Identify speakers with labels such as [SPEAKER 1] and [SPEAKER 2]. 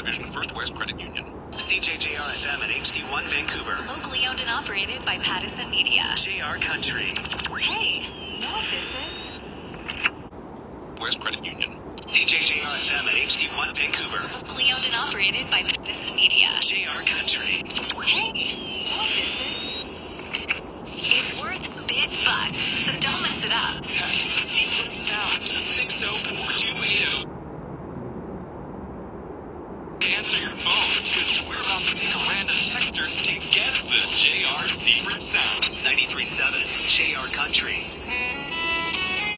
[SPEAKER 1] Division, First West Credit Union.
[SPEAKER 2] CJJR-FM at HD1 Vancouver.
[SPEAKER 3] Locally owned and operated by Pattison Media.
[SPEAKER 2] JR Country.
[SPEAKER 3] Hey, know what this is?
[SPEAKER 1] West Credit Union.
[SPEAKER 2] CJJR-FM at HD1 Vancouver.
[SPEAKER 3] Locally owned and operated by Pattison Media.
[SPEAKER 2] JR Country.
[SPEAKER 3] Hey, know what this is? It's worth big bucks, so don't mess it up.
[SPEAKER 2] Text secret sound to 60428. Answer your phone, because we're about to pick a random texter to guess the JR secret sound. 93.7 JR Country.